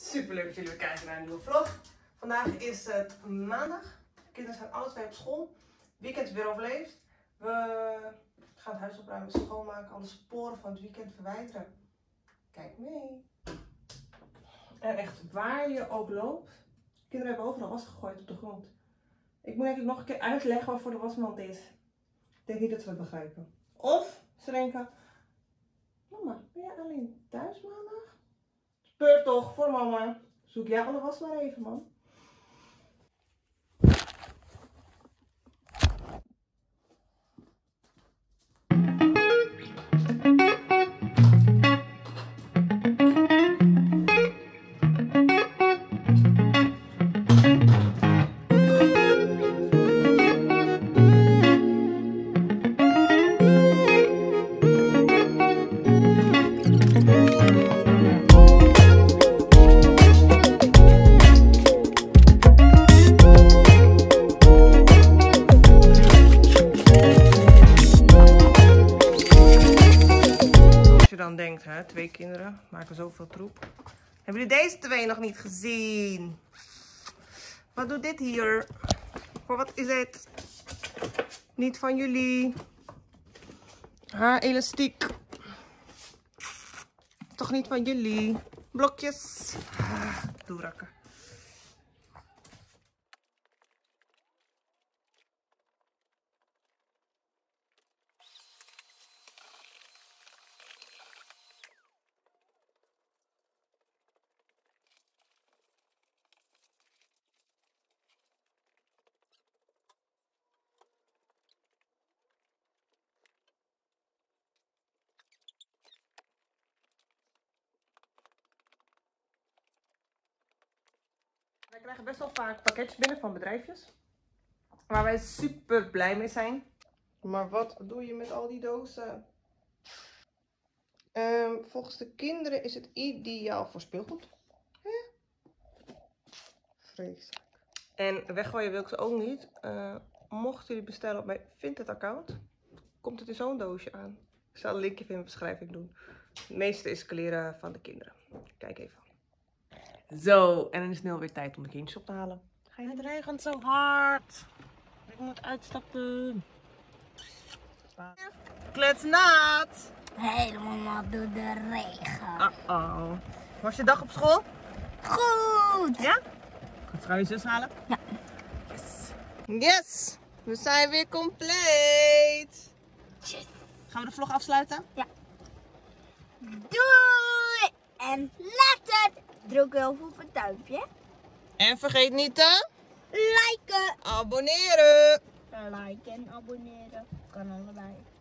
Super leuk dat jullie weer kijken naar een nieuwe vlog. Vandaag is het maandag. De kinderen zijn alle twee op school. Weekend is weer overleefd. We gaan het huis opruimen, schoonmaken, alle sporen van het weekend verwijderen. Kijk mee. En echt waar je ook loopt. De kinderen hebben overal was gegooid op de grond. Ik moet eigenlijk nog een keer uitleggen waarvoor de wasmand is. Ik denk niet dat ze het begrijpen. Of ze denken: mama, ben jij alleen thuis maandag? Speur toch voor mama. Zoek jij alle was maar even, man. Dan denkt, hè, 2 kinderen maken zoveel troep. Hebben jullie deze 2 nog niet gezien? Wat doet dit hier? Voor wat is het? Niet van jullie. Haarelastiek. Toch niet van jullie. Blokjes. Doerakken. Wij krijgen best wel vaak pakketjes binnen van bedrijfjes. Waar wij super blij mee zijn. Maar wat doe je met al die dozen? Volgens de kinderen is het ideaal voor speelgoed. Vreselijk. En weggooien wil ik ze ook niet. Mochten jullie bestellen op mijn Vinted account, komt het in zo'n doosje aan. Ik zal een linkje in de beschrijving doen. Het meeste is kleren van de kinderen. Kijk even. Zo, en dan is het snel weer tijd om de kindjes op te halen. Het regent zo hard. Ik moet uitstappen. Kletsnat. Helemaal door de regen. Uh-oh. Was je dag op school? Goed! Ja? Goed, gaan we je zus halen? Ja. Yes. Yes! We zijn weer compleet. Yes. Gaan we de vlog afsluiten? Ja. Doei! En later! Druk heel veel op het duimpje. En vergeet niet te Liken! abonneren. Liken en abonneren. Kan allebei.